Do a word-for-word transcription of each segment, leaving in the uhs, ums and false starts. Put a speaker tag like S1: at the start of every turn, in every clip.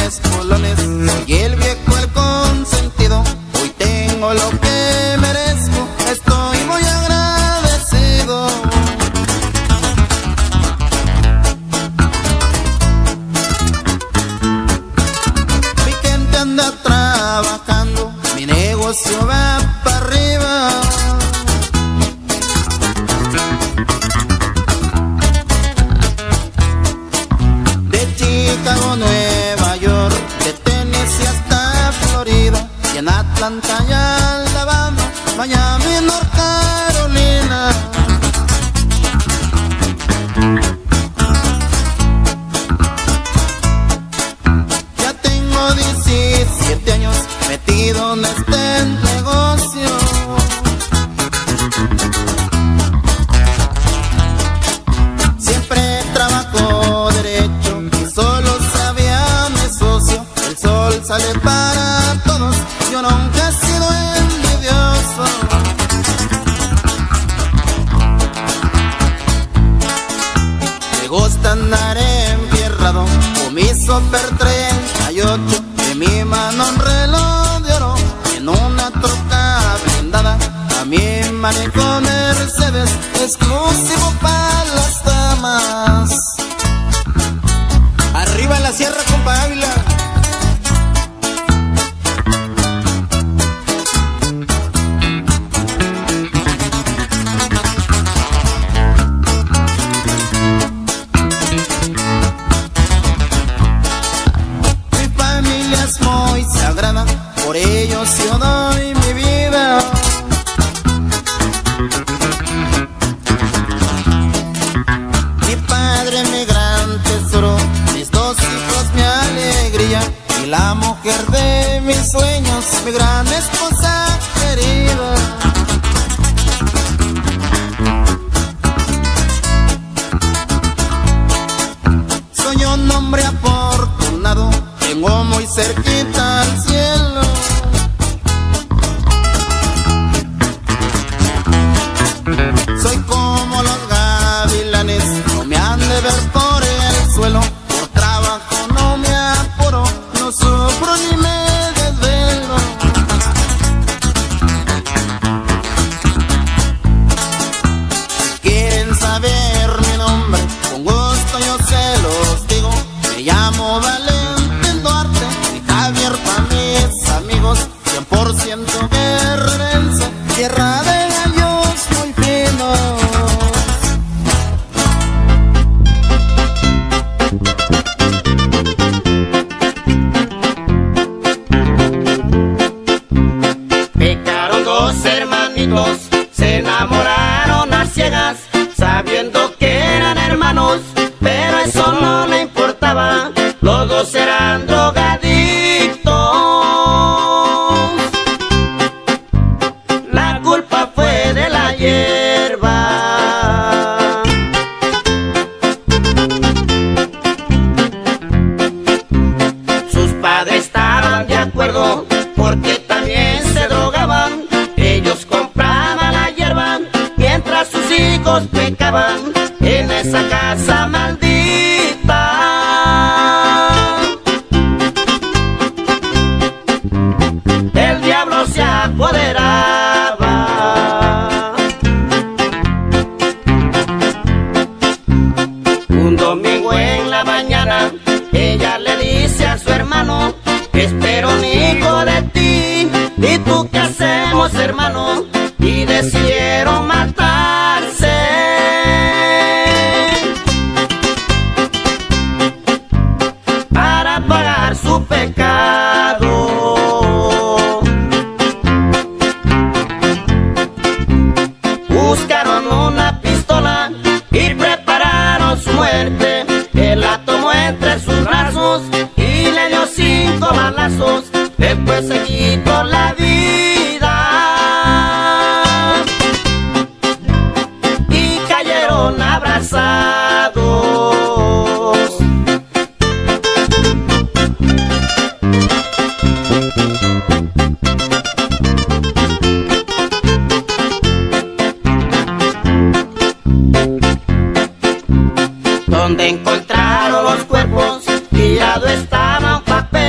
S1: espolones. Soy el viejo, el consentido, hoy tengo lo que merezco, estoy muy agradecido. Mi gente anda trabajando, mi negocio va para arriba. Chicago, Nueva York, de Tennessee hasta Florida, y en Atlanta y Alabama, Miami, North Carolina. Ya tengo diecisiete años metido en este negocio. Siempre trabajo derecho, solo sabía mi socio, el sol sale para todos, yo nunca he sido envidioso. Me gusta andar enfierrado con mi Super treinta y ocho, en mi mano un reloj de oro, y en una troca blindada también manejo Mercedes, exclusivo para las damas. Arriba la sierra, compa Ávila. Mi familia es muy sagrada, por ellos yo doy mi vida. Mi padre, mi gran tesoro, mis dos hijos, mi alegría, y la mujer de mis sueños, mi gran esposa querida. Soy un hombre afortunado, tengo muy cerquita al cielo. Soy como los gavilanes, no me han de ver por el suelo. Por trabajo no me apuro, no sufro ni me desvelo. Si quieren saber mi nombre, con gusto yo se los digo. Me llamo Valentín Duarte, y Javier pa' mis amigos, cien por ciento guerrerense, tierra de gallos muy finos.
S2: Pecaron dos hermanitos, se enamoraron a ciegas, sabiendo que eran hermanos, pero eso no le importaba, los dos eran drogadictos. La culpa fue de la hierba. Sus padres estaban de acuerdo, porque también se drogaban. Ellos compraban la hierba, mientras sus hijos pecaban en esa casa maldita. El diablo se apoderaba. Un domingo en la mañana, ella le dice a su hermano: espero un hijo de ti, ¿y tú qué hacemos, hermano? Y decidieron matarse. Para pagar su pecado. Buscaron una pistola y prepararon su muerte. Él la tomó entre sus brazos y le dio cinco balazos. Después se quitó la vida y cayeron abrazados. Donde encontraron los cuerpos, tirado estaba un papel.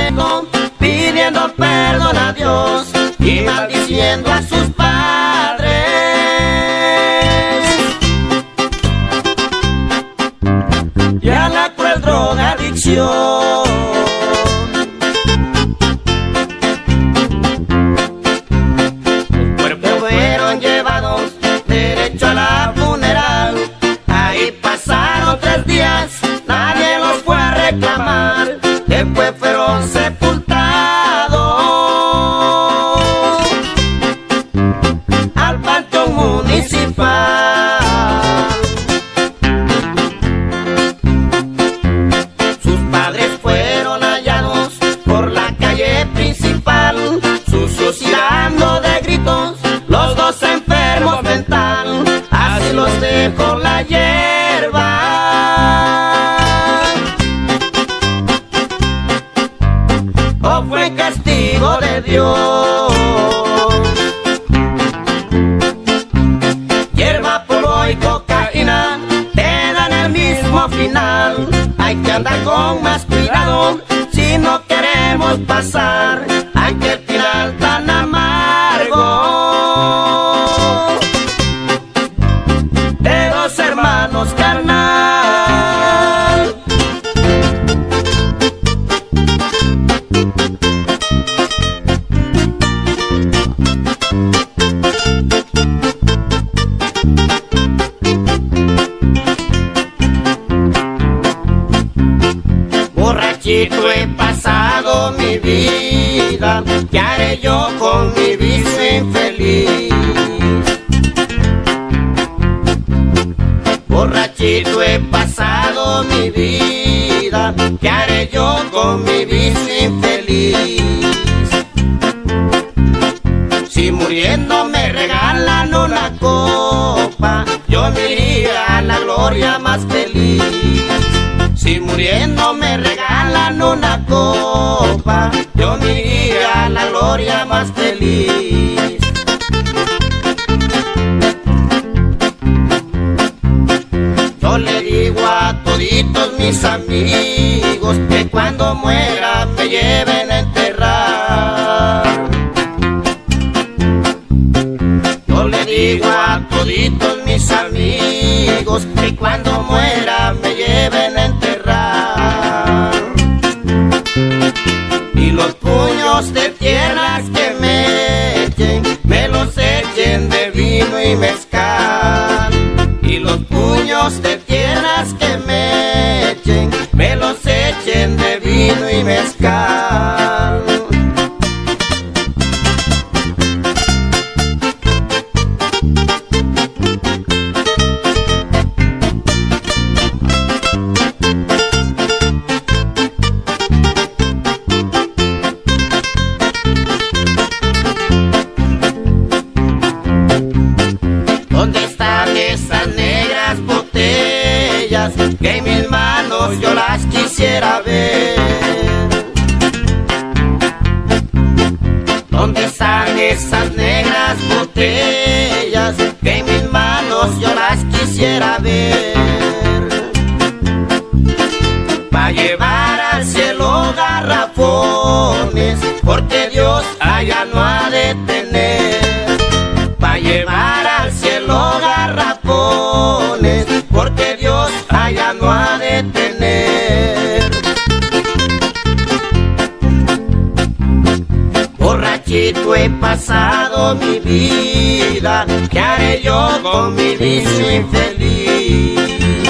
S2: drogadicción. Los cuerpos fueron llevados derecho a la funeral. Ahí pasaron tres días, nadie los fue a reclamar. Después fueron sepultados al panteón municipal. Sus padres fueron hallados por la calle principal, sucios y dando de gritos, los dos enfermos mental. Así los dejó la hierba. ¿O fue castigo de Dios? Hierba, polvo y cocaína te dan el mismo final. Hay que andar con más cuidado si no queremos pasar aquel final tan amargo de dos hermanos carnal. Borrachito he pasado mi vida, ¿qué haré yo con mi vicio infeliz? Borrachito he pasado mi vida, ¿qué haré yo con mi vicio infeliz? Si muriendo me regalan una copa, yo me iría a la gloria más feliz. Si muriendo me regalan una copa, yo me iría a la gloria más feliz. Yo le digo a toditos mis amigos que cuando muera me lleven a enterrar. Yo le digo a toditos mis amigos que cuando muera me lleven a enterrar. Y los puños de tierras que me echen, me los echen de vino y mezcal. Y los puños de tierras que me echen, me los echen de vino y mezcal. ¿Dónde están esas negras botellas que en mis manos yo las quisiera ver? ¿Dónde están esas negras botellas que en mis manos yo las quisiera ver? Pa' llevar al cielo garrafones, porque Dios allá no ha de tener. Pa' llevar al cielo garrafones, porque Dios allá no ha de tener. Borrachito he pasado mi vida, ¿qué haré yo con mi vicio infeliz?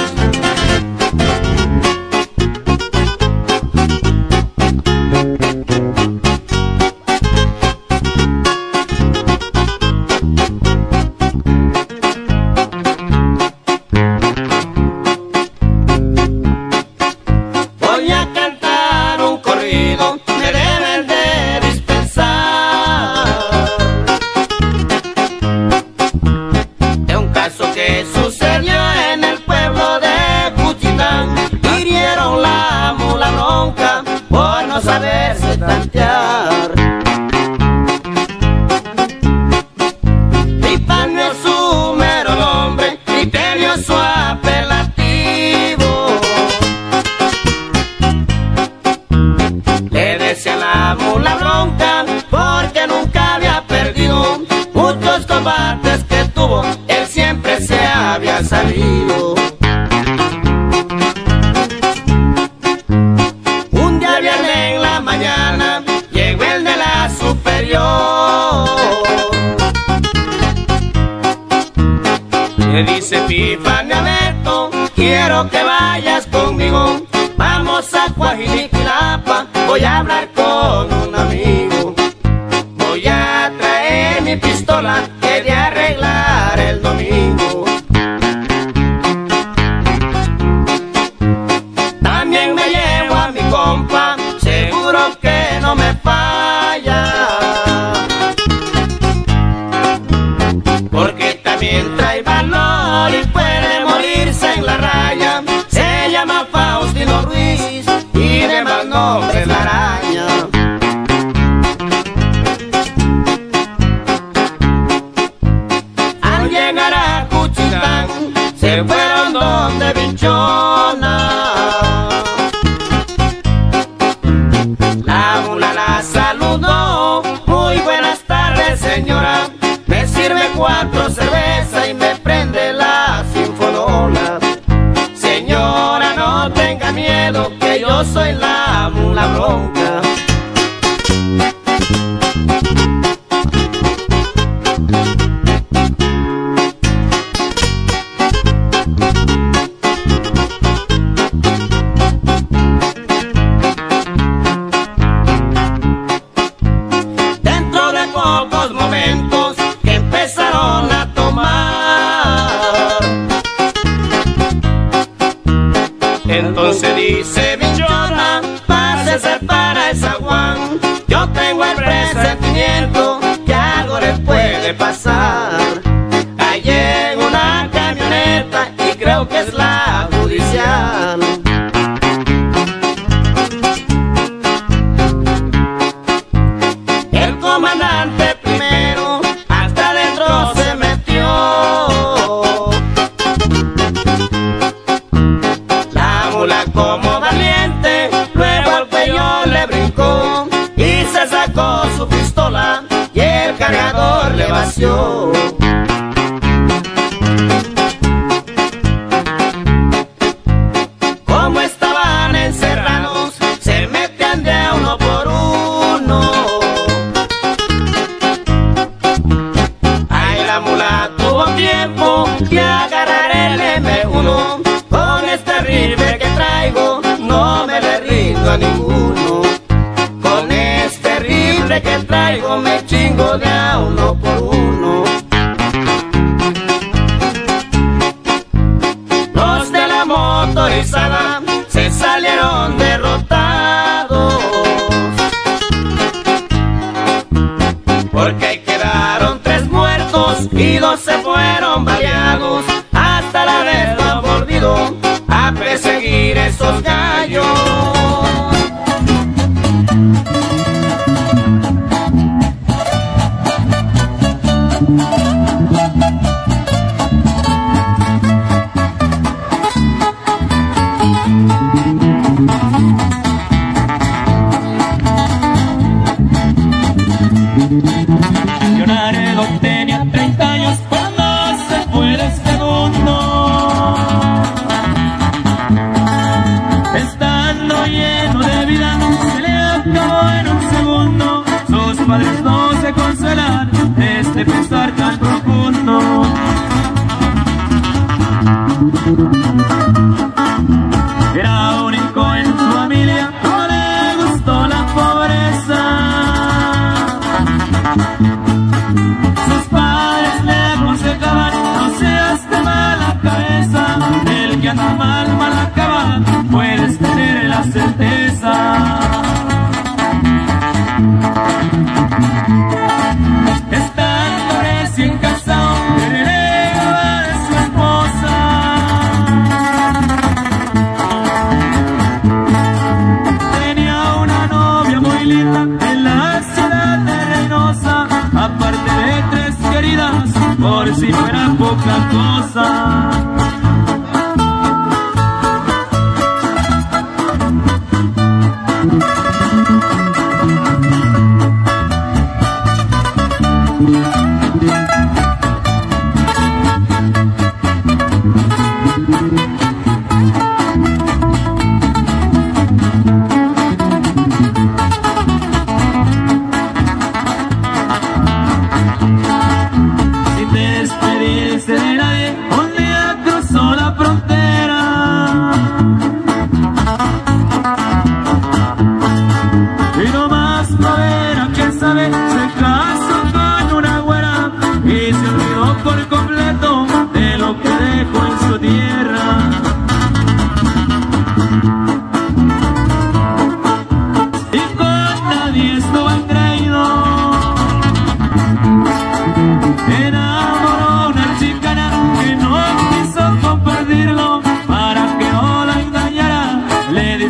S2: Saberse tantear. Tipanio es su mero nombre, criterio su apelativo. Le decía la mula bronca porque nunca había perdido. Muchos combates que tuvo, él siempre se había salido. quiero que vayas conmigo. Vamos a Coajimalpa, voy a hablar con un amigo. Voy a traer mi pistola, que de arreglar el domingo. También me llevo a mi compa, seguro que no me falla, porque también trae valor y puede morirse en la raya. Se llama Faustino Ruiz y de más nombre la araña. Al llegar a Cuchitán se fueron donde Bichona. La mula la saludó, muy buenas tardes señora, me sirve cuatro cervezas y me prende la sinfonola. Señora, no tenga miedo, que yo soy la mula bronca. Dentro de pocos momentos que empezaron a tomar, entonces dice Bichona, pásese para el zaguán. Yo tengo el presentimiento que algo les puede pasar. Ahí llega una camioneta y creo que es la judicial. El comandante primero hasta adentro se metió. La mula como valiente luego al cuello le brincó y se sacó su pistola y el cargador le vació. Como estaban encerrados, se metían de uno por uno. Ay, la mula tuvo tiempo de agarrar el eme uno. Con este rifle que traigo no me le rindo a ninguno. Con este rifle que traigo me chingo de a uno por uno. Los de la motorizada se salieron derrotados, porque ahí quedaron tres muertos y dos se fueron baleados. Hasta la vez no volvido a perseguir esos gallos.
S3: Yo Laredo tenía treinta años cuando se fue de este mundo, estando lleno de vida se le acabó en un segundo. Sus padres no se consuelan de este pesar tan profundo. Era único en su familia, no le gustó la pobreza. Sus padres le aconsejaban, no seas de mala cabeza, el que anda mal, mal acaba, puedes tener la certeza. Estando recién casado, renegaba de su esposa. Tenía una novia muy linda en la ciudad de Reynosa, aparte de tres queridas, por si fuera poca cosa. Sin despedirse de nadie, un día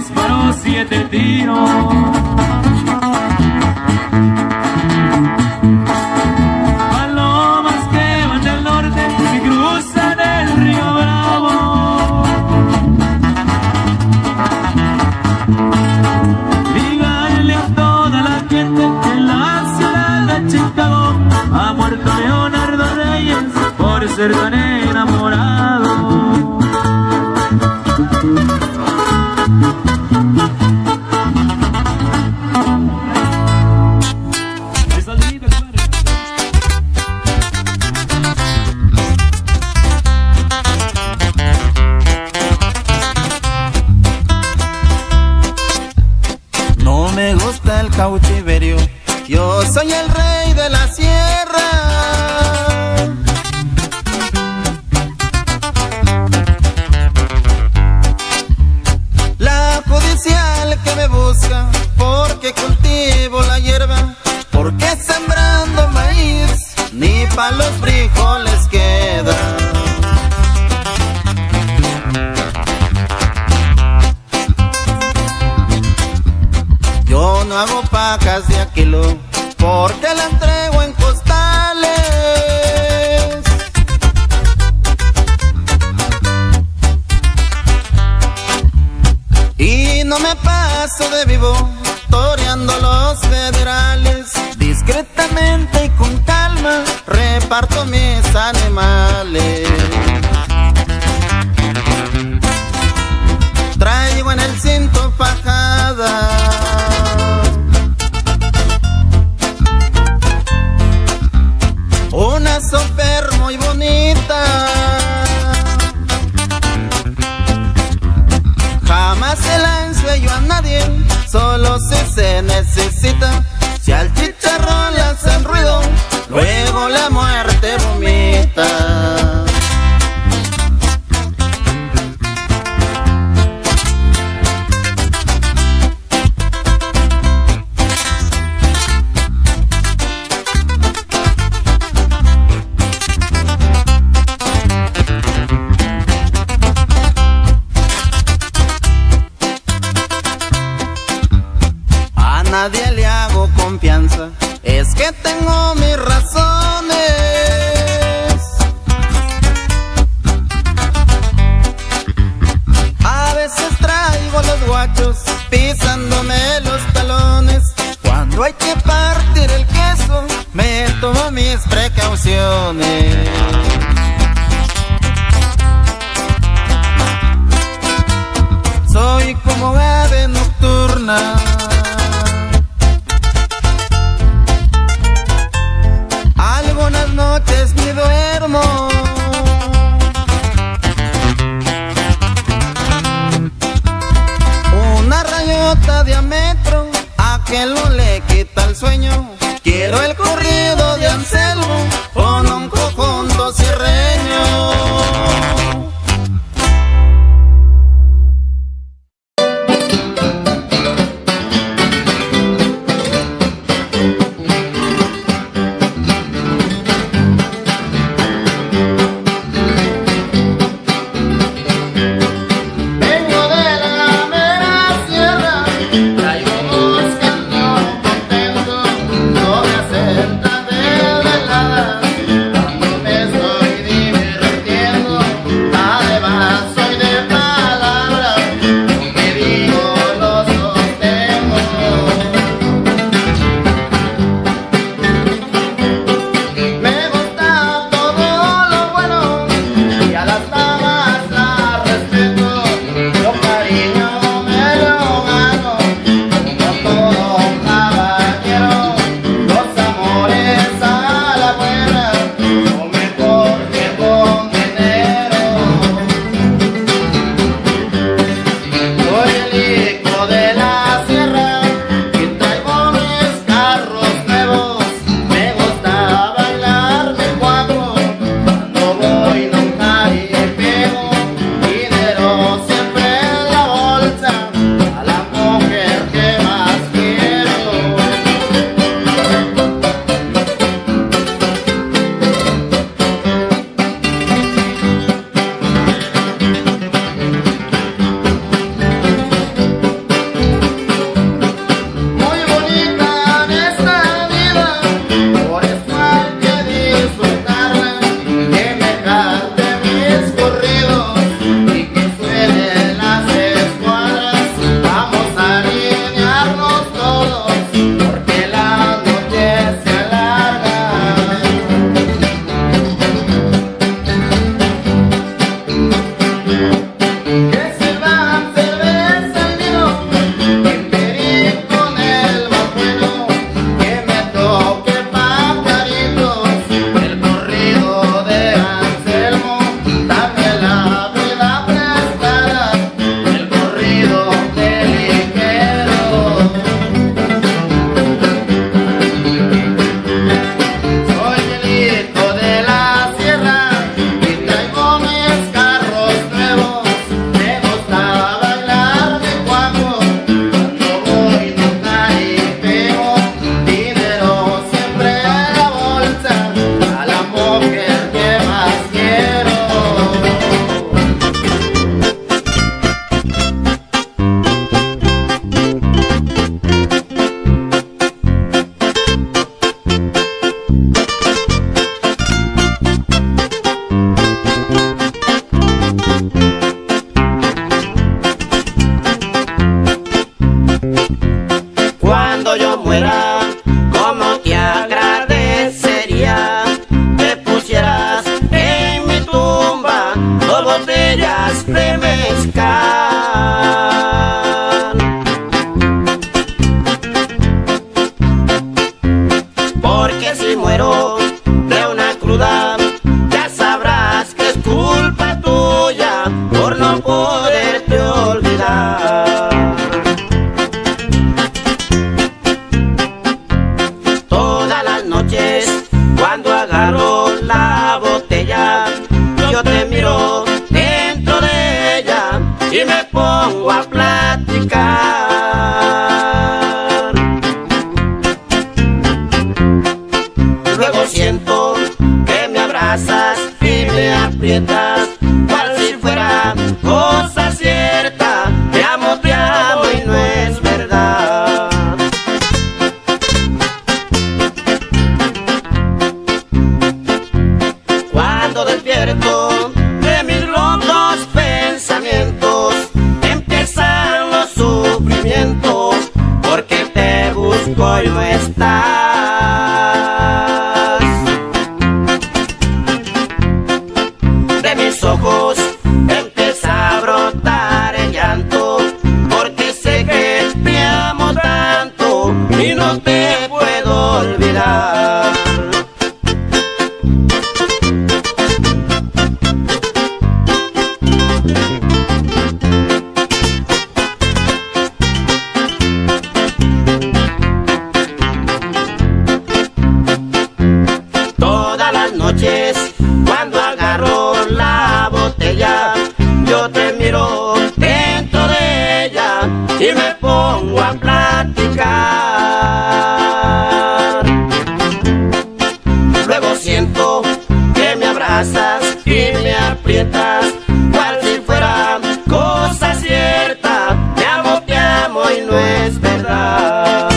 S3: disparó siete tiros. Palomas que van del norte y cruzan el río Bravo. Díganle a toda la gente que en la ciudad de Chicago ha muerto Leonardo Reyes por ser tan enamorado.
S1: No me gusta el cautiverio, yo soy el rey de la sierra. La judicial que me busca, porque cultivo la hierba, porque sembrando maíz, ni pa' los frijoles queda. Yo no hago pacas de a kilo, porque la entrego en costales. Y no me paso de vivo, toreando los federales. Discretamente y con calma, reparto mis animales. Traigo en el cinto fajada, una super muy bonita. Jamás se la ensueño a nadie, solo si se necesita. Si al chicharrón le hacen ruido, luego la muerte vomita. Nadie le hago confianza, es que tengo mis razones. A veces traigo los guachos pisándome los talones. Cuando hay que partir el queso, me tomo mis precauciones. Soy como ave nocturna, algunas noches ni duermo. Una rayota de a metro, a que no le quita el sueño. Quiero el corrido de Anselmo con un conjunto sierreño.
S2: Traigo buscando contento, no me acepta de verdad. Cuando yo muera, como te agradecería que pusieras en mi tumba dos botellas de mezcal. Porque si muero de una cruda, ya sabrás que es culpa tuya por no poderte olvidar. Todas las noches cuando agarro la botella, yo te miro dentro de ella y me pongo a platicar. Luego siento que me abrazas y me aprietas, cual si fuera cosa cierta. Te amo, te amo y no es verdad. Cuando despierto de mis locos pensamientos, empiezan los sufrimientos, porque te busco y no estás. De mis ojos empieza a brotar el llanto, porque sé que te amo tanto y no te puedo olvidar. Todas las noches cuando agarro la botella, yo te miro dentro de ella y me pongo a platicar. Luego siento que me abrazas y me aprietas, cual si fuera cosa cierta. Te amo, te amo y no es verdad.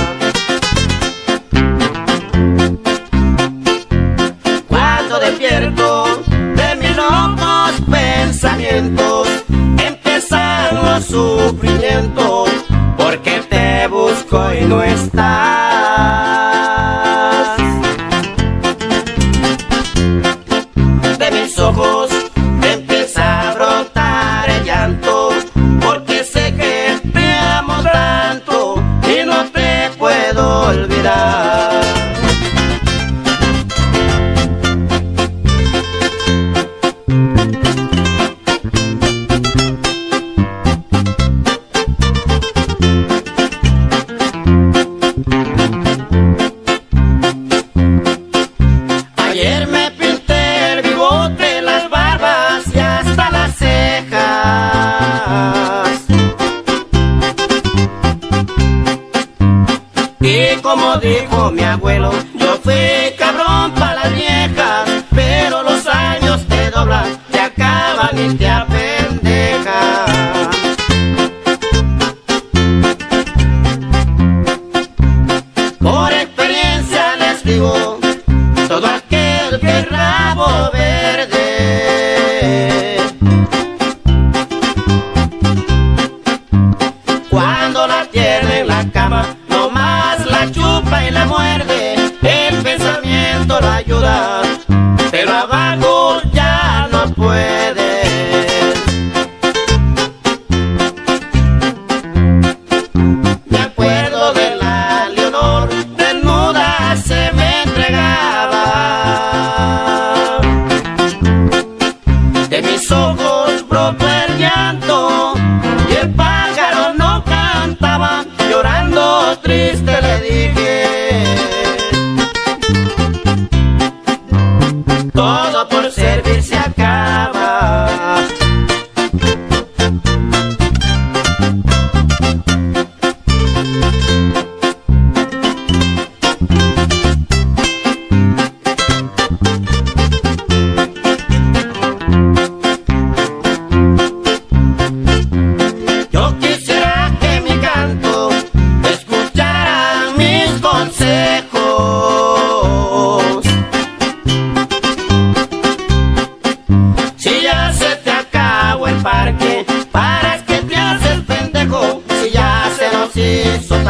S2: Cuando despierto de mis locos pensamientos, empiezan los sufrimientos, porque te busco y no estás. De mis ojos empieza a brotar el llanto, porque sé que te amo tanto y no te puedo olvidar. Ayer me pinté el bigote, las barbas y hasta las cejas. Y como dijo mi abuelo, yo fui cabrón pa' las viejas, pero los años te doblan, te acaban y te apendejan. Por experiencia les digo, todo aquel que es rabo verde, cuando la tiene en la cama, nomás la chupa y la muerde. El pensamiento la ayuda, pero abajo ya no puede. Me acuerdo de la Leonor, desnuda se me entregaba. De mis ojos brotó el llanto y el pájaro no cantaba, llorando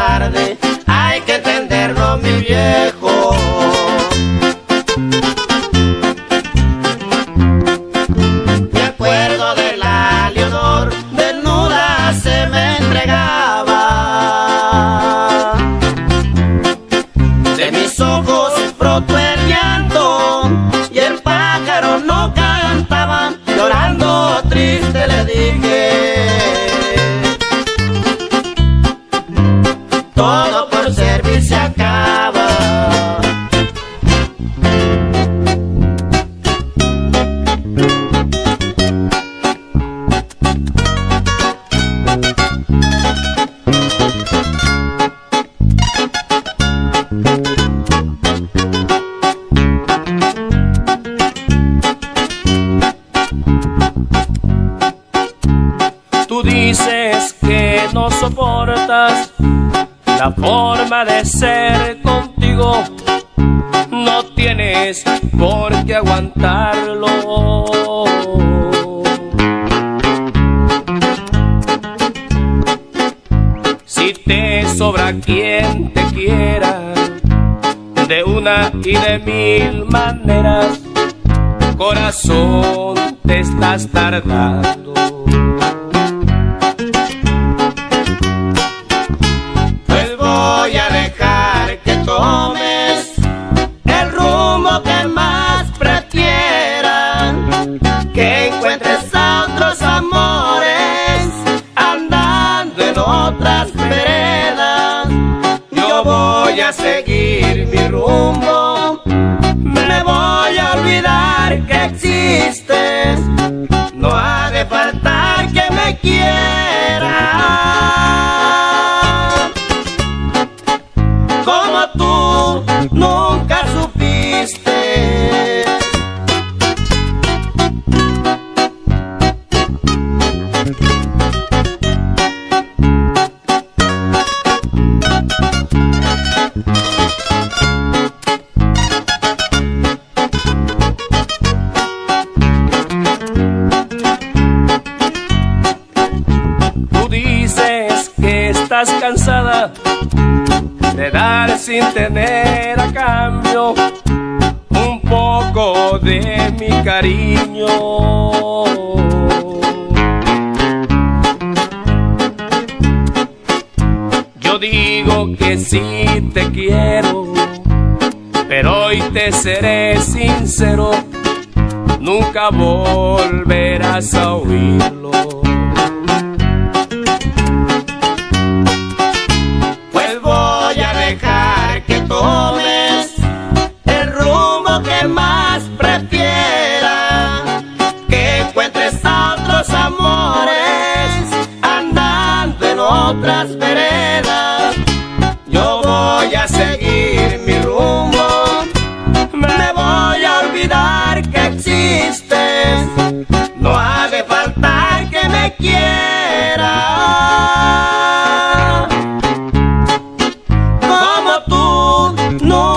S2: tarde, hay que entenderlo, mi viejo. Me acuerdo de la Leonor, desnuda se me entregaba. De mis ojos brotó el llanto y el pájaro no cantaba. Llorando triste le dije: todo por servir se acaba.
S3: Tú dices que no soportas la forma de ser contigo, no tienes por qué aguantarlo. Si te sobra quien te quiera de una y de mil maneras, corazón, te estás tardando.
S2: Voy a dejar que tomes el rumbo que más prefieras, que encuentres a otros amores andando en otras veredas. Yo voy a seguir mi rumbo, me voy a olvidar que existes. No ha de faltar que me quieras como tú nunca supiste.
S3: Tú dices que estás cansada de dar sin tener a cambio un poco de mi cariño. Yo digo que sí te quiero, pero hoy te seré sincero, nunca volverás a oírlo.
S2: Dejar que tomes el rumbo que más prefieras, que encuentres a otros amores andando en otras veredas. Yo voy a seguir mi rumbo, me voy a olvidar que existes. No ha de faltar que me quieras no